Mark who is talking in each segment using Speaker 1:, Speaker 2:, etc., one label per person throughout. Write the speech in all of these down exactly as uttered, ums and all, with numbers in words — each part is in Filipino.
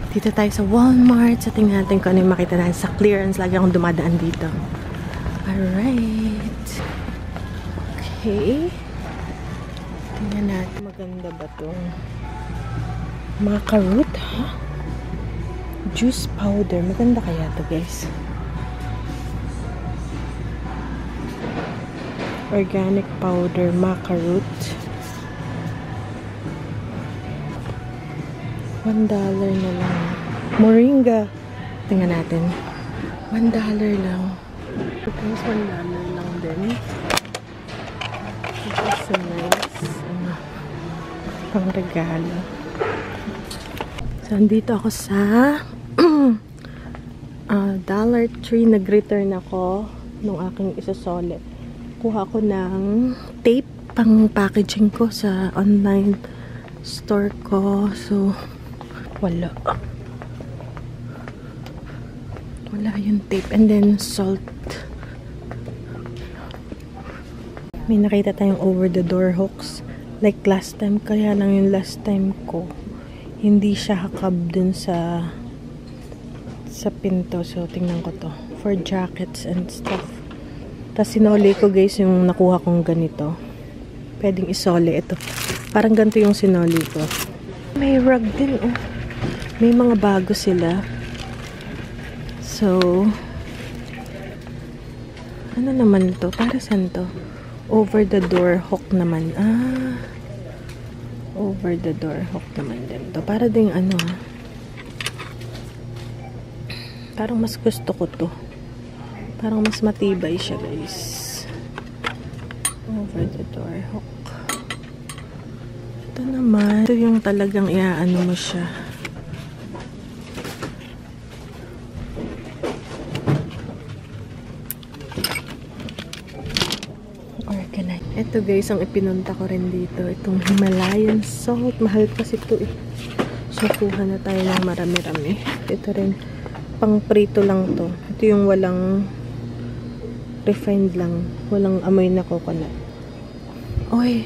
Speaker 1: Dito tayo sa Walmart. So, tingnan natin kung ano yung makita natin sa clearance. Lagi akong dumadaan dito. Alright. Okay. Tingnan natin. Maganda ba itong macaroot, ha? Juice powder. Maganda kaya to guys. Organic powder, macaroot. One dollar na lang. Moringa. Tingnan natin. One dollar lang. Guys, one dollar lang din. Ito is so nice. Ano, pang regalo. So, andito ako sa uh, Dollar Tree. Nag-return ako nung aking isasole. Kuha ko ng tape pang packaging ko sa online store ko. So, wala. Wala yung tape. And then, salt. May nakita tayong over-the-door hooks. Like last time. Kaya lang yung last time ko. Hindi siya hakab dun sa sa pinto. So, tingnan ko to. For jackets and stuff. Tapos, sinoli ko guys yung nakuha kong ganito. Pwedeng isole ito. Parang ganito yung sinoli ko. May rug din, oh. May mga bago sila. So, ano naman to? Para saan to? Over the door hook naman. Ah, over the door hook naman din to. Para ding ano, parang mas gusto ko to. Parang mas matibay siya, guys. Over the door hook. Ito naman. Ito yung talagang iaano mo siya. Organize. Ito guys, ang ipinunta ko rin dito. Itong Himalayan salt. Mahal kasi ito eh. So, kuha na tayo ng marami-rami. Ito rin. Pang prito lang to. Ito yung walang refined lang. Walang amoy na coconut. Oy!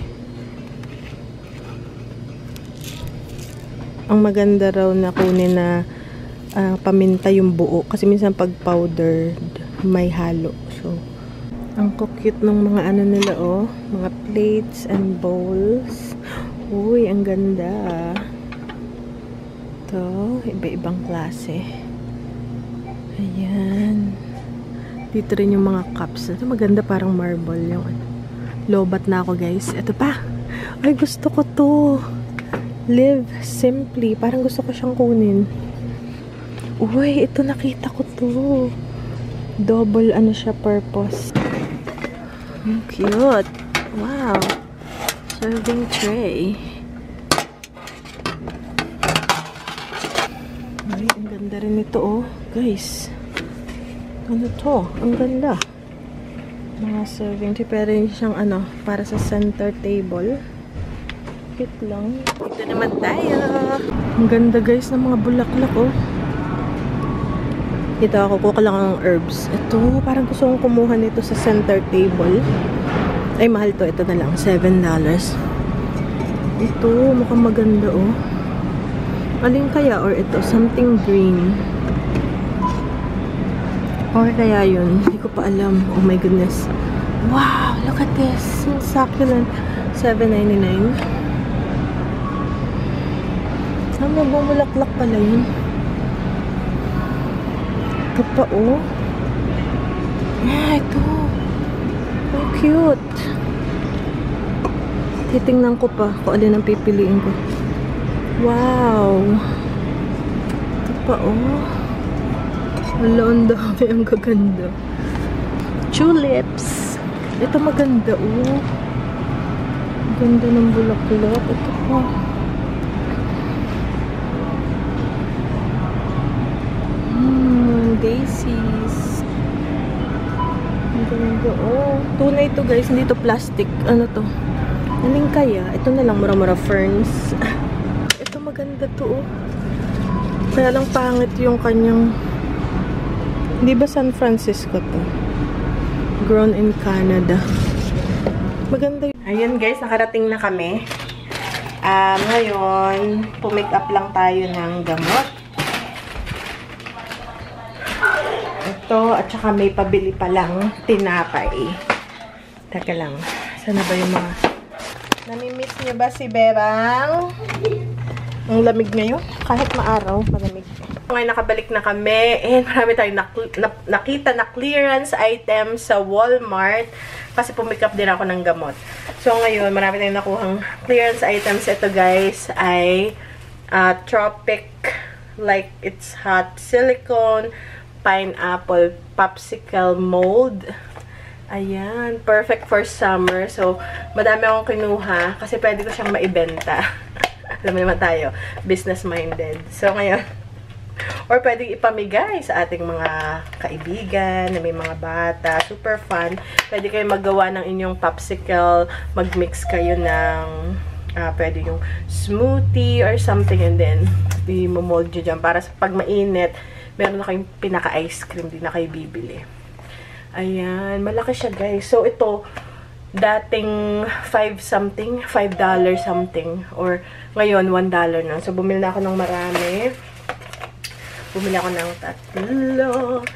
Speaker 1: Ang maganda raw na kunin na uh, paminta yung buo. Kasi minsan pag powdered, may halo. So, ang cute ng mga ano nila, oh. Mga plates and bowls. Uy, ang ganda. Ito, iba-ibang klase. Ayan. Dito rin yung mga cups. Ito maganda, parang marble yung ano. Lobat na ako, guys. Ito pa. Ay, gusto ko to. Live simply. Parang gusto ko siyang kunin. Uy, ito nakita ko to. Double ano siya, purpose. Ang cute. Wow. Serving tray. Ay, ang ganda rin ito, oh. Guys. Ano to? Ang ganda. Mga serving tray. Pero yun siyang ano, para sa center table. Cute lang. Ito naman tayo. Ang ganda guys ng mga bulaklak, oh. Ito ako, kuha lang ang herbs. Ito, parang gusto kong kumuha nito sa center table. Ay, mahal to. Ito na lang, seven dollars. Ito, mukhang maganda, oh. Alin kaya? Or ito, something green. Or kaya yun? Hindi ko pa alam. Oh my goodness. Wow, look at this. Succulent. seven ninety-nine. Ano, bumulaklak pala yun. Ito pa, oh. Ah, ito. Oh, cute. Titingnan ko pa kung alin ang pipiliin ko. Wow. Ito pa, oh. Wala, ang dami. Ang gaganda. Tulips. Ito maganda, oh. Ganda ng bulaklak. Ito pa. Daisies. Ang ganda, oh. Tunay to guys, hindi to plastic. Ano to? Aling kaya? Ito na lang, mura-mura ferns. Ito maganda to, oh. Kaya lang pangit yung kanyang, hindi ba San Francisco to? Grown in Canada. Maganda yun. Ayun guys, nakarating na kami. Um, ngayon, pumake up lang tayo ng gamot. ito, at saka may pabili pa lang tinapay. Teka lang. Sana ba yung mga... Namimiss niyo ba si Bebang? Ang lamig ngayon. Kahit maaraw, malamig. Ngayon nakabalik na kami. And marami tayong nak na nakita na clearance items sa Walmart. Kasi pumikap din ako ng gamot. So ngayon, marami tayong nakuhang clearance items. Ito guys ay uh, Tropic, like it's hot, silicone, pineapple, popsicle mold. Ayan, perfect for summer. So, madami akong kinuha kasi pwede ko siyang maibenta. Alam mo naman tayo, business-minded. So, ngayon, or pwede ipamigay sa ating mga kaibigan, na may mga bata. Super fun. Pwede kayo maggawa ng inyong popsicle, mag-mix kayo ng, uh, pwede yung smoothie or something, and then, i-mold nyo dyan. Para sa pag mainit, meron na kayong pinaka-ice cream, di na kayo bibili. Ayan, malaki siya guys. So, ito, dating five something, five dollars something. Or, ngayon, one dollar na. So, bumili na ako ng marami. Bumili ako ng tatlo,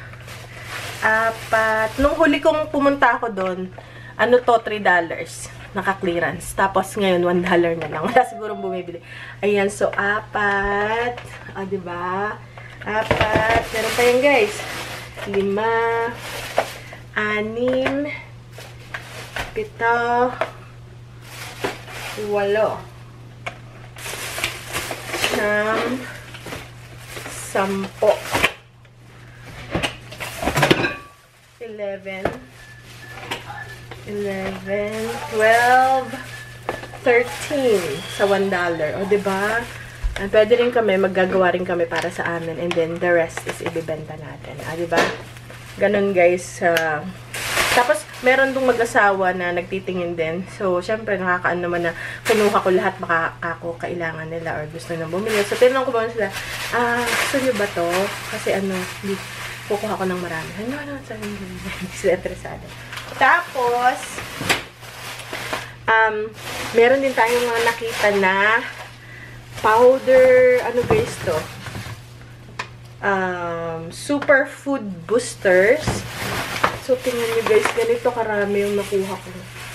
Speaker 1: apat. Nung huli kong pumunta ako doon, ano to, three dollars. Naka-clearance. Tapos, ngayon, one dollar na lang. Wala sigurong bumibili. Ayan, so, apat. O, ah, diba? Apat. Meron pa yun guys. Lima. Anim, pito, walo, siyam, sampo, eleven, eleven, twelve, thirteen sa one dollar. O, diba? And pwede rin kami, maggagawa rin kami para sa amin. And then, the rest is ibibenta natin. O, diba? Ganon guys. Uh, tapos, meron dong mag-asawa na nagtitingin din. So, syempre, nakakaano naman na kinuha ko lahat baka ako kailangan nila or gusto nang bumili. So, tinanong ko ba sila, ah, gusto nyo ba to? Kasi ano, kukuha ko ng marami. Ano, ano, sabi nyo, hindi sila interesado. Tapos, um, meron din tayong mga nakita na powder, ano guys to? Um, superfood boosters. So, tingnan nyo guys, ganito karami yung nakuha ko.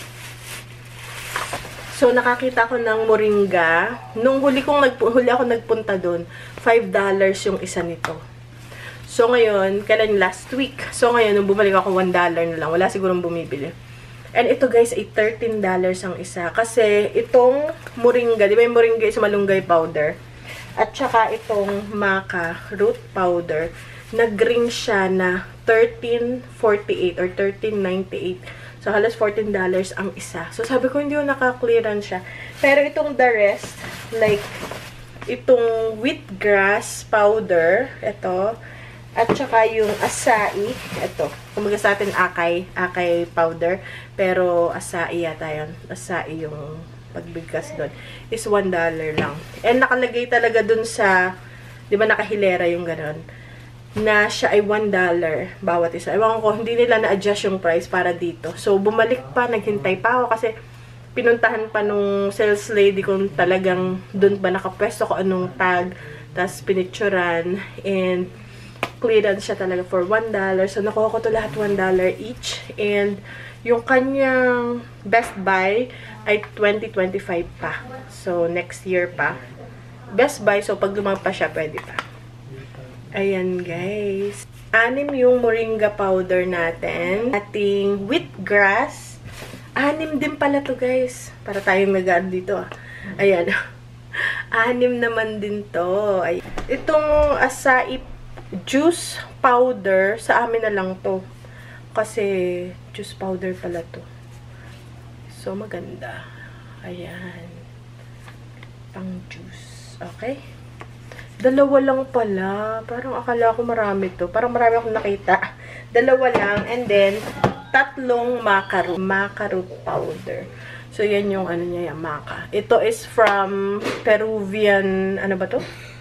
Speaker 1: So, nakakita ko ng moringa. Nung huli, kong nag huli ako nagpunta doon, five dollars yung isa nito. So, ngayon, kailan last week. So, ngayon, nung bumalik ako, one dollar na lang. Wala sigurong bumibili. And ito guys, ay thirteen dollars ang isa. Kasi, itong moringa, di ba yung moringa is malunggay powder? At saka itong maca root powder, nag-ring siya na thirteen forty-eight or thirteen ninety-eight. So, halos fourteen dollars ang isa. So, sabi ko, hindi ko naka-clearance siya. Pero itong the rest, like, itong wheatgrass powder, ito, at saka yung acai, ito. Kumaga sa atin, akay, akay powder. Pero, acai yata yun. Acai yung pagbigkas doon is one dollar lang. And nakalagay talaga doon sa, di ba nakahilera yung gano'n, na siya ay one dollar bawat isa. Ewan ko, hindi nila na-adjust yung price para dito. So, bumalik pa, naghintay pa ako kasi pinuntahan pa nung sales lady kung talagang doon ba nakapwesto ko anong tag, tas pinicturan, and clearance siya talaga for one dollar. So, nakuha ko to lahat one dollar each. And yung kanyang Best Buy ay twenty twenty-five pa. So, next year pa. Best Buy, so pag lumampas siya, pwede pa. Ayan, guys. Anim yung moringa powder natin. Ating wheatgrass. Anim din pala to, guys. Para tayong nag-add dito, ah. Ayan. Anim naman din to. Ay. Itong acai juice powder, sa amin na lang to. Kasi, juice powder pala to. So, maganda. Ayan. Pang juice. Okay? Dalawa lang pala. Parang akala ko marami to. Parang marami akong nakita. Dalawa lang. And then, tatlong maca root. Maca root powder. So, yan yung ano niya, yung maca. Ito is from Peruvian, ano ba to?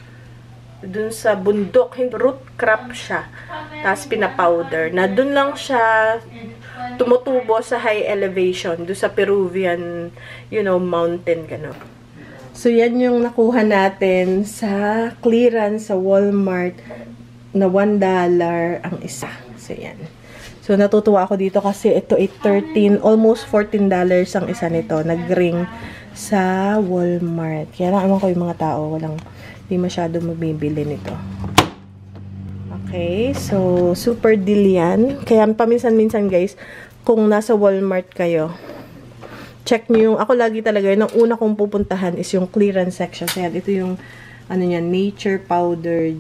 Speaker 1: Dun sa bundok. Root crop siya. Tapos, pinapowder. Na dun lang siya tumutubo sa high elevation. Dun sa Peruvian, you know, mountain, gano'n. So, yan yung nakuha natin sa clearance sa Walmart na one dollar ang isa. So, yan. So, natutuwa ako dito kasi ito ay thirteen, almost fourteen dollars ang isa nito. Nag-ring sa Walmart. Kaya lang, ewan ko yung mga tao, walang, di masyado mabibili nito. Okay, so, super deal yan. Kaya paminsan-minsan guys, kung nasa Walmart kayo, check nyo yung, ako lagi talaga, yung una kong pupuntahan is yung clearance section. Kaya ito yung, ano yan, nature powdered.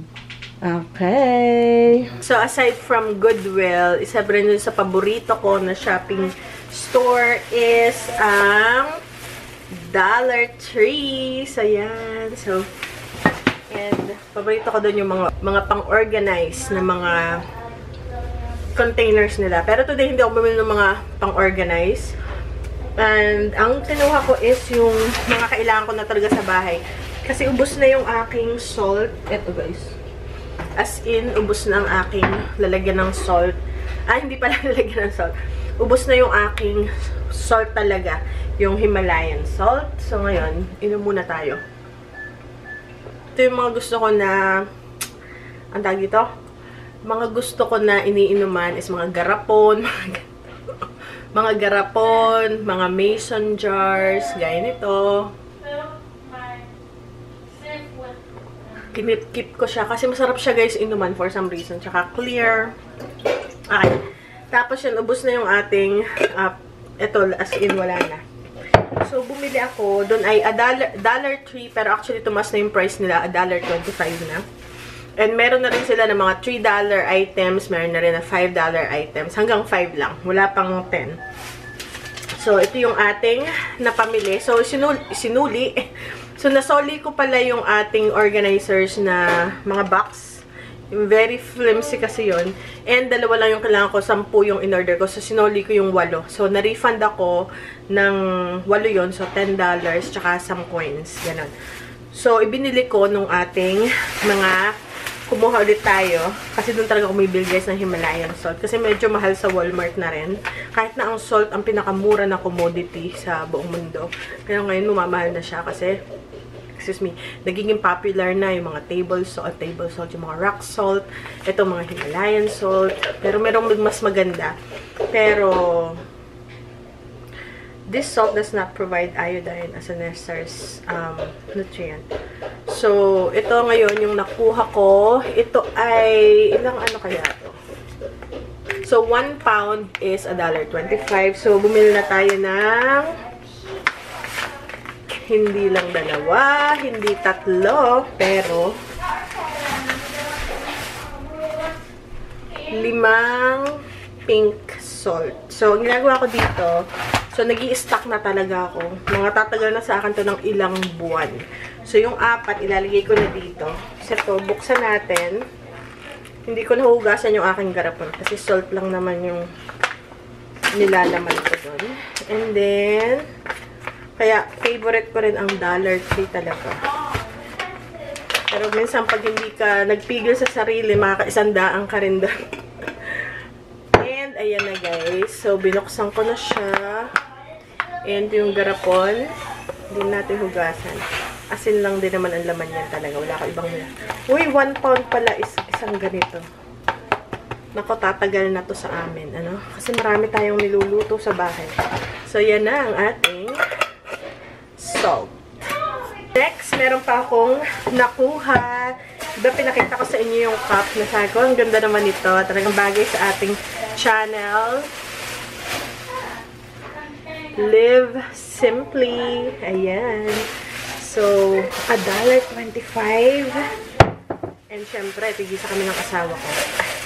Speaker 1: Okay. So, aside from Goodwill, isa pa rin sa paborito ko na shopping store is ang Dollar Tree. So, yan. So, and paborito ko doon yung mga, mga pang-organize na mga containers nila. Pero today, hindi ako bumili ng mga pang-organize. And, ang kinuha ko is yung mga kailangan ko na talaga sa bahay. Kasi ubos na yung aking salt. Eto guys. As in, ubos na ang aking lalagyan ng salt. Ah, hindi pala lalagyan ng salt. Ubos na yung aking salt talaga. Yung Himalayan salt. So, ngayon, inom muna tayo. Ito yung mga gusto ko na, ang tawag ito? Mga gusto ko na iniinuman is mga garapon, mga, mga garapon, mga mason jars, gaya nito. Kinip-keep ko siya kasi masarap siya guys inuman for some reason. Tsaka clear. Okay. Tapos yun, ubos na yung ating, uh, ito, as in wala na. So, bumili ako. Doon ay a dollar, dollar tree, pero actually tumas na yung price nila, a dollar twenty-five na. And meron na rin sila ng mga three dollar items, meron na rin na five dollar items. Hanggang five lang. Wala pang ten. So, ito yung ating napamili. So, sinuli, sinuli. So, nasoli ko pala yung ating organizers na mga box. Yung very flimsy kasi yon. And dalawa lang yung kailangan ko, sampu yung in-order ko. So, sinoli ko yung walo. So, na-refund ako ng walo yon. So, ten dollars tsaka some coins. Ganon. So, ibinili ko nung ating mga kumuha ulit tayo. Kasi doon talaga kumibil guys ng Himalayan salt. Kasi medyo mahal sa Walmart na rin. Kahit na ang salt ang pinakamura na commodity sa buong mundo. Kaya ngayon lumamahal na siya kasi excuse me, nagiging popular na yung mga table salt, table salt, yung mga rock salt, itong mga Himalayan salt. Pero merong mas maganda. Pero this salt does not provide iodine as a necessary um, nutrient. So, ito ngayon yung nakuha ko. Ito ay, ilang ano kaya ito? So, one pound is a dollar twenty-five. So, bumili na tayo ng hindi lang dalawa, hindi tatlo, pero limang pink salt. So, ang ginagawa ko dito, so, nag-i-stack na talaga ako. Mga tatagal na sa akin to ng ilang buwan. So, yung apat, ilalagay ko na dito. So, ito, buksan natin. Hindi ko nahugasan yung aking garapon kasi salt lang naman yung nilalaman ko doon. And then, kaya, favorite ko rin ang Dollar Tree talaga. Pero minsan, pag hindi ka nagpigil sa sarili, makakaisandaan ka rin doon. And, ayan na guys. So, binuksan ko na siya. And, yung garapon, hindi natin hugasan. Asin lang din naman ang laman yan talaga. Wala ka ibang nila. Uy, one pound pala is isang ganito. Nako, tatagal na to sa amin. Ano? Kasi marami tayong niluluto sa bahay. So, yan na ang ating salt. Next, meron pa akong nakuha. Diba, pinakita ko sa inyo yung cup na sabi ko. Ang ganda naman ito. Talagang bagay sa ating channel. Live Simply. Ayan. So, a dollar twenty-five. And syempre, tigisa kami ng asawa ko.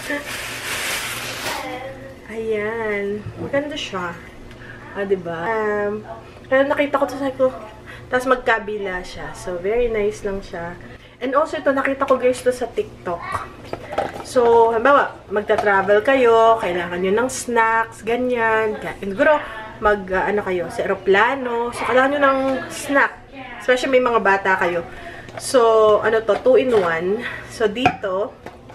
Speaker 1: Ayan. Maganda siya. Ah, diba? Um, kaya nakita ko ito, sabi ko, tapos magkabila siya. So, very nice lang siya. And also, ito, nakita ko guys ito sa TikTok. So, halimbawa, magta-travel kayo, kailangan nyo ng snacks, ganyan. Siguro, mag, uh, ano kayo, sa aeroplano. So, kailangan nyo ng snack. Especially may mga bata kayo. So, ano to, two in one. So, dito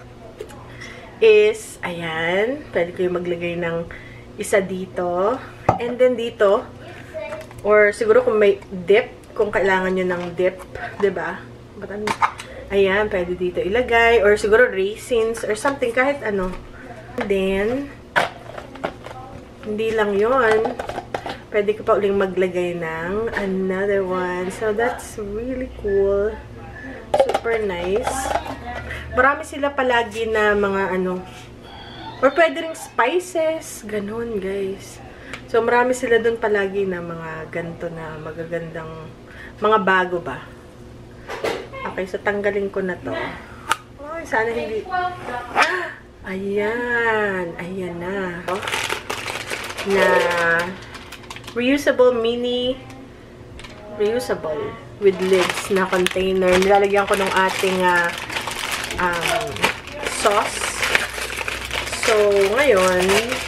Speaker 1: is, ayan, pwede kayo maglagay ng isa dito. And then dito, or siguro kung may dip, kung kailangan nyo ng dip, diba? Ayan, pwede dito ilagay. Or siguro raisins, or something, kahit ano. And then, hindi lang yon, pwede ka pa uling maglagay ng another one. So, that's really cool. Super nice. Marami sila palagi na mga ano, or pwede rin spices. Ganon, guys. So, marami sila dun palagi na mga ganto na magagandang, mga bago ba. Okay, so tanggalin ko na to. Ay, sana hindi. Ah, ayan. Ayan na. Na reusable mini reusable with lids na container. Nilalagyan ko ng ating uh, um, sauce. So, ngayon,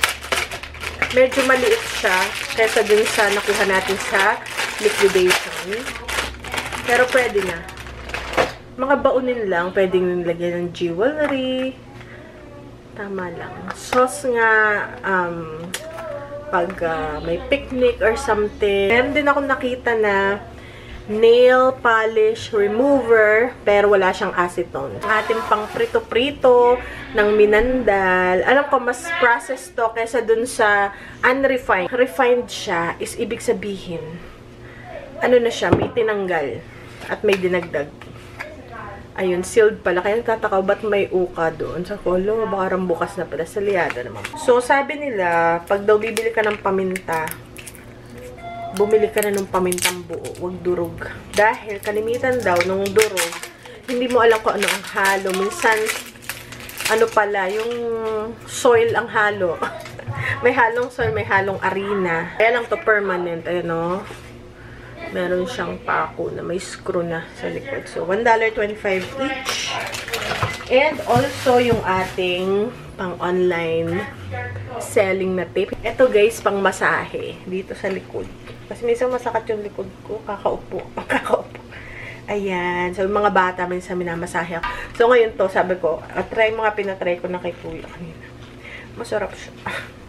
Speaker 1: medyo maliit siya kaysa dun sa nakuha natin sa liquidation. Pero pwede na. Mga baunin lang, pwedeng nilagyan ng jewelry. Tama lang. Sauce nga, um, pag uh, may picnic or something. Meron din ako nakita na nail polish remover, pero wala siyang acetone. Ang ating pang prito-prito ng minandal. Alam ko, mas processed to kaysa dun sa unrefined. Refined siya is ibig sabihin, ano na siya, may tinanggal at may dinagdag. Ayun, sealed pala. Kaya nagtataka, ba't may uka doon? Sa kolo, baka bukas na pala. Saliyada naman. So, sabi nila, pag daw bibili ka ng paminta, bumili ka na ng pamintang buo. Huwag durog. Dahil, kalimitan daw, nung durog, hindi mo alam kung ano ang halo. Minsan, ano pala, yung soil ang halo. May halong soil, may halong arena. Kaya lang to permanent. Ayun, no? Meron siyang pako na may screw na sa likod. So, one dollar and twenty-five cents each. And also, yung ating pang-online selling na tape. Ito, guys, pang masahe. Dito sa likod. Kasi minsan masakat yung likod ko. Kakaupo. Kakaupo. Ayan. So, yung mga bata, minsan minamasahe ako. So, ngayon to, sabi ko, try mga pinatry ko na kay Kuya kanina. Masarap siya.